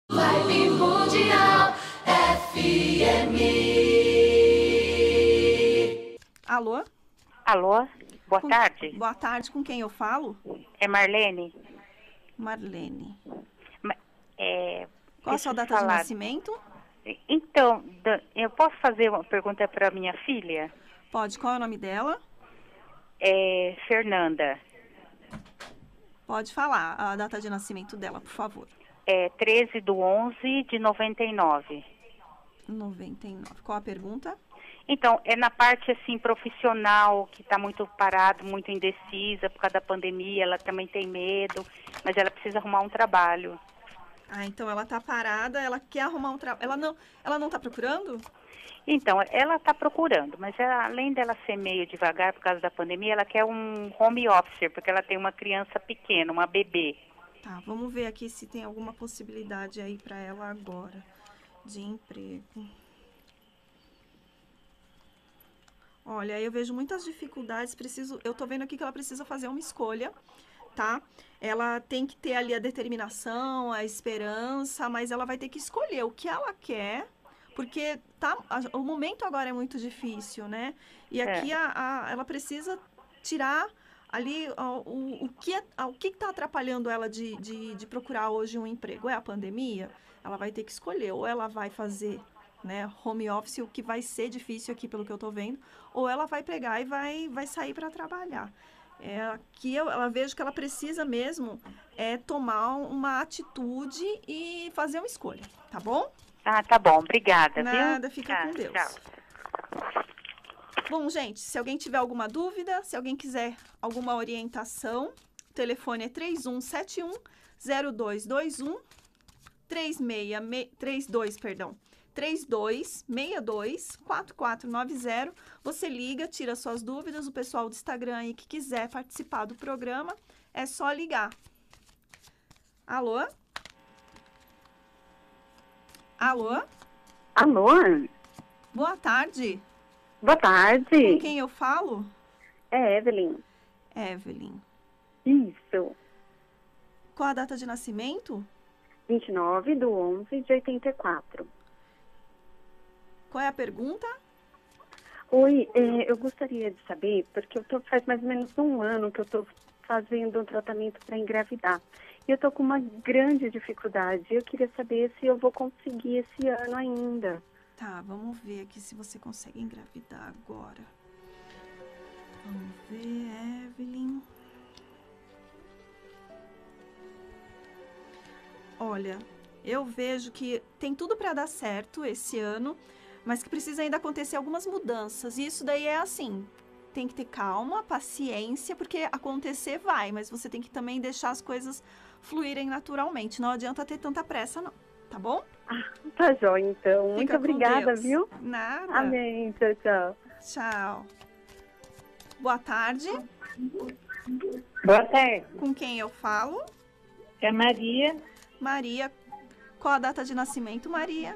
Vibe Mundial FM. Alô? Alô, boa tarde. Boa tarde, com quem eu falo? É Marlene. Marlene. É, Qual a sua data de nascimento? Então, eu posso fazer uma pergunta para minha filha? Pode, qual é o nome dela? É Fernanda. Pode falar a data de nascimento dela, por favor. É 13/11/99. 99. Qual a pergunta? Então, é na parte, assim, profissional, que está muito parado, muito indecisa por causa da pandemia, ela também tem medo, mas ela precisa arrumar um trabalho. Ah, então ela tá parada, ela quer arrumar um trabalho. Ela não tá procurando? Então, ela está procurando, mas além dela ser meio devagar por causa da pandemia, ela quer um home office, porque ela tem uma criança pequena, uma bebê. Tá, vamos ver aqui se tem alguma possibilidade aí para ela agora de emprego. Olha, eu vejo muitas dificuldades, eu tô vendo aqui que ela precisa fazer uma escolha, tá? Ela tem que ter ali a determinação, a esperança, mas ela vai ter que escolher o que ela quer, porque o momento agora é muito difícil, né? E aqui ela precisa tirar ali o que está atrapalhando ela de procurar hoje um emprego. É a pandemia? Ela vai ter que escolher, ou ela vai fazer, né, home office, o que vai ser difícil aqui pelo que eu tô vendo, ou ela vai pegar e vai sair para trabalhar. Aqui ela vejo que ela precisa mesmo tomar uma atitude e fazer uma escolha, tá bom? Ah, tá bom, obrigada, Nada, viu? fica com Deus. Tchau. Bom, gente, se alguém tiver alguma dúvida, se alguém quiser alguma orientação, o telefone é 3171-0221, 3262-4490. Você liga, tira suas dúvidas. O pessoal do Instagram aí que quiser participar do programa, é só ligar. Alô? Alô? Alô? Boa tarde. Boa tarde. Com quem eu falo? É Evelyn. Evelyn. Isso. Qual a data de nascimento? 29/11/84. Qual é a pergunta? Oi, eu gostaria de saber, porque faz mais ou menos um ano que eu estou fazendo um tratamento para engravidar. E eu estou com uma grande dificuldade. Eu queria saber se eu vou conseguir esse ano ainda. Tá, vamos ver aqui se você consegue engravidar agora. Vamos ver, Evelyn. Olha, eu vejo que tem tudo para dar certo esse ano, mas que precisa ainda acontecer algumas mudanças. E isso daí é assim, tem que ter calma, paciência, porque acontecer vai, mas você tem que também deixar as coisas fluírem naturalmente. Não adianta ter tanta pressa, não. Tá bom? Tá jóia, então. Muito Fica com obrigada, Deus. viu? Nada. Amém. Tchau, tchau. Tchau. Boa tarde. Boa tarde, Com quem eu falo? é Maria, Maria. Qual a data de nascimento, Maria?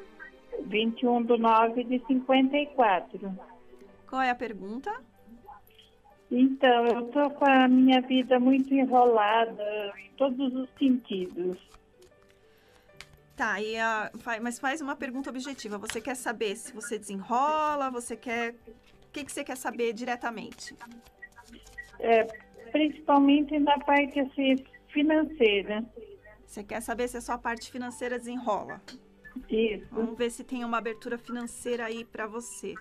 21/9/54. Qual é a pergunta? Então, eu tô com a minha vida muito enrolada em todos os sentidos. Tá, mas faz uma pergunta objetiva. Você quer saber se você desenrola? Você quer... O que você quer saber diretamente? Principalmente na parte assim, financeira. Você quer saber se a sua parte financeira desenrola? Isso. Vamos ver se tem uma abertura financeira aí pra você.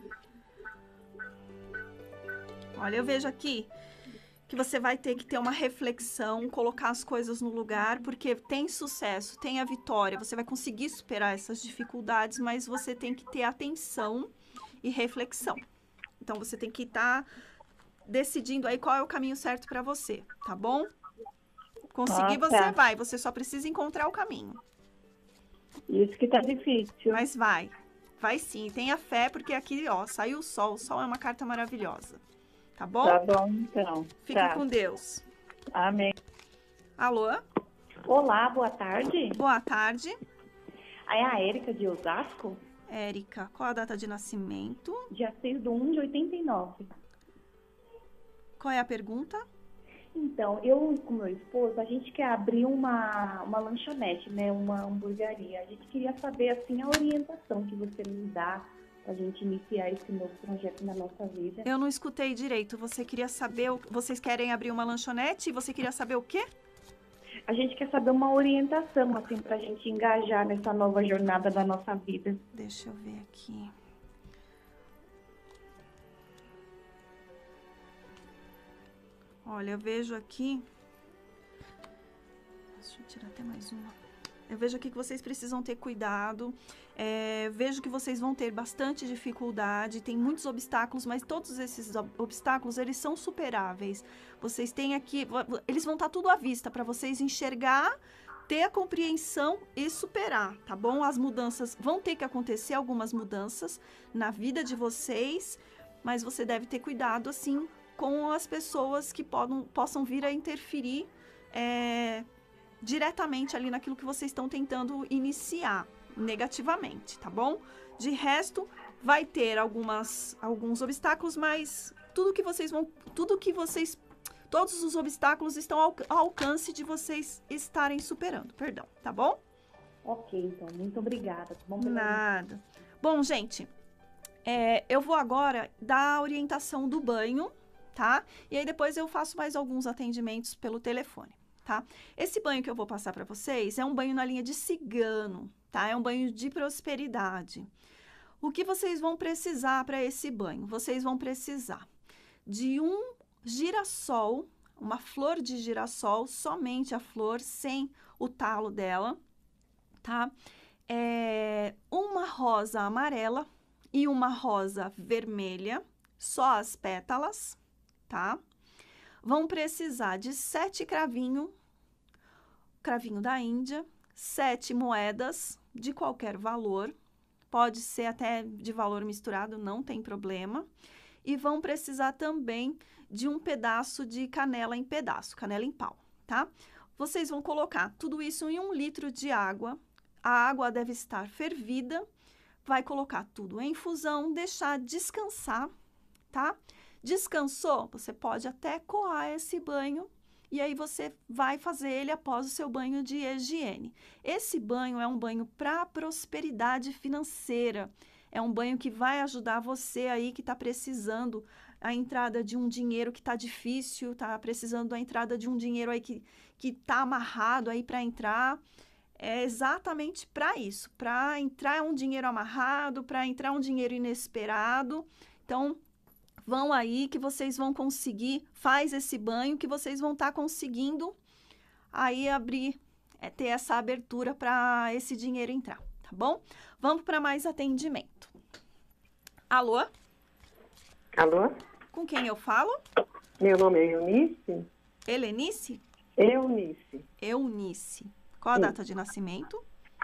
Olha, eu vejo aqui que você vai ter que ter uma reflexão, colocar as coisas no lugar, porque tem sucesso, tem a vitória, você vai conseguir superar essas dificuldades, mas você tem que ter atenção e reflexão. Então, você tem que estar decidindo aí qual é o caminho certo para você, tá bom? Conseguir você vai, você só precisa encontrar o caminho. Isso que tá difícil. Mas vai sim, tenha fé, porque aqui, ó, saiu o sol é uma carta maravilhosa. Tá bom? Tá bom, então. Fica Tá. com Deus. Amém. Alô? Olá, boa tarde. Boa tarde. É a Érica de Osasco, Érica, qual a data de nascimento? dia 6/1/89. Qual é a pergunta? Então, eu com meu esposo, a gente quer abrir uma lanchonete, né? Uma hamburgueria. A gente queria saber, assim, a orientação que você nos dá para a gente iniciar esse novo projeto na nossa vida. Eu não escutei direito. Você queria saber... Vocês querem abrir uma lanchonete e você queria saber o quê? A gente quer saber uma orientação, assim, para a gente engajar nessa nova jornada da nossa vida. Deixa eu ver aqui. Olha, eu vejo aqui... Deixa eu tirar até mais uma. Eu vejo aqui que vocês precisam ter cuidado. Vejo que vocês vão ter bastante dificuldade. Tem muitos obstáculos, mas todos esses obstáculos, eles são superáveis. Vocês têm aqui... Eles vão estar tudo à vista para vocês enxergar, ter a compreensão e superar, tá bom? As mudanças... Vão ter que acontecer algumas mudanças na vida de vocês, mas você deve ter cuidado, assim, com as pessoas que possam vir a interferir diretamente ali naquilo que vocês estão tentando iniciar negativamente, tá bom? De resto, vai ter alguns obstáculos, mas todos os obstáculos estão ao alcance de vocês estarem superando, perdão, tá bom? Ok, então, muito obrigada. Tá bom? Nada. Bom, gente, eu vou agora dar a orientação do banho, tá? E aí depois eu faço mais alguns atendimentos pelo telefone, tá? Esse banho que eu vou passar para vocês é um banho na linha de cigano, tá? É um banho de prosperidade. O que vocês vão precisar para esse banho? Vocês vão precisar de um girassol, uma flor de girassol, somente a flor, sem o talo dela, tá? Uma rosa amarela e uma rosa vermelha, só as pétalas, tá? Vão precisar de 7 cravinho da Índia, 7 moedas de qualquer valor, pode ser até de valor misturado, não tem problema. E vão precisar também de um pedaço de canela em pau, tá? Vocês vão colocar tudo isso em 1 litro de água, a água deve estar fervida, vai colocar tudo em infusão, deixar descansar, tá? Descansou, você pode até coar esse banho e aí você vai fazer ele após o seu banho de higiene. Esse banho é um banho para prosperidade financeira. É um banho que vai ajudar você aí que está precisando a entrada de um dinheiro que está difícil, está precisando da entrada de um dinheiro aí que está amarrado aí para entrar. É exatamente para isso, para entrar um dinheiro amarrado, para entrar um dinheiro inesperado. Então, vão aí que vocês vão conseguir, faz esse banho que vocês vão estar conseguindo aí abrir, ter essa abertura para esse dinheiro entrar, tá bom? Vamos para mais atendimento. Alô? Alô? Com quem eu falo? Meu nome é Eunice. Helenice? Eunice. Qual a data de nascimento?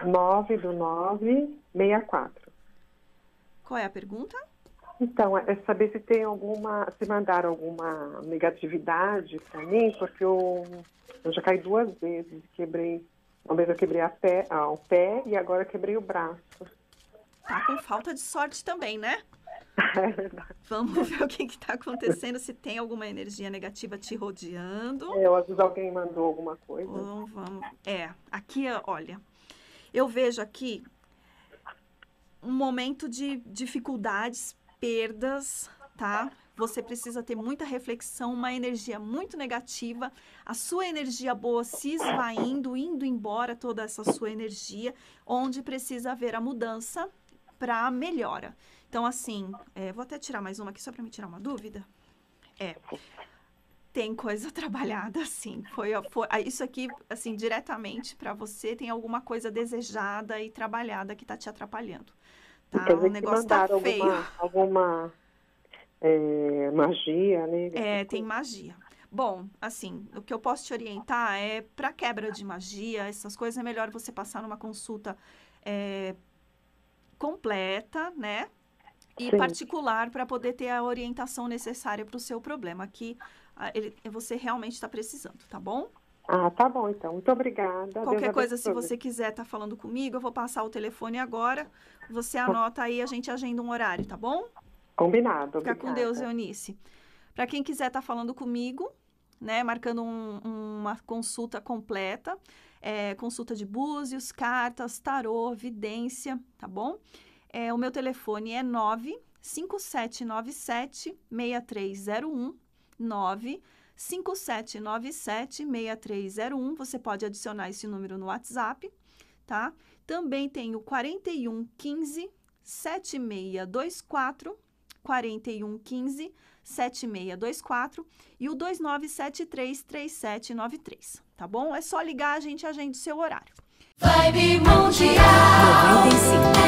9/9/64. Qual é a pergunta? Então, é saber se tem se mandaram alguma negatividade para mim, porque eu já caí 2 vezes, uma vez eu quebrei o pé e agora eu quebrei o braço. Tá com falta de sorte também, né? É verdade. Vamos ver o que está acontecendo, se tem alguma energia negativa te rodeando. Às vezes alguém mandou alguma coisa. Vamos. Aqui, olha, eu vejo aqui um momento de dificuldades, perdas, tá? Você precisa ter muita reflexão, uma energia muito negativa, a sua energia boa se esvaindo, indo embora toda essa sua energia, onde precisa haver a mudança para melhora. Então, assim, vou até tirar mais uma aqui só para me tirar uma dúvida. Tem coisa trabalhada, sim. Isso aqui, assim, diretamente para você, tem alguma coisa desejada e trabalhada que tá te atrapalhando. Tá? Quer dizer, o negócio tá feio. Alguma magia, né? Tem magia. Bom, assim, o que eu posso te orientar é para quebra de magia, essas coisas, é melhor você passar numa consulta completa, né? E Sim. particular para poder ter a orientação necessária para o seu problema. Aqui, você realmente está precisando, tá bom? Ah, tá bom, então. Muito obrigada. Qualquer coisa, se você quiser estar falando comigo, eu vou passar o telefone agora. Você anota aí, a gente agenda um horário, tá bom? Combinado. Fica com Deus, Eunice. Para quem quiser estar falando comigo, né? Marcando uma consulta completa, consulta de búzios, cartas, tarô, vidência, tá bom? O meu telefone é 95797-6301, 95797-6301. Você pode adicionar esse número no WhatsApp, tá? Também tem o 4115-7624, 4115-7624 e o 2973-3793, tá bom? É só ligar, a gente agenda o seu horário. Vibe Mundial 95.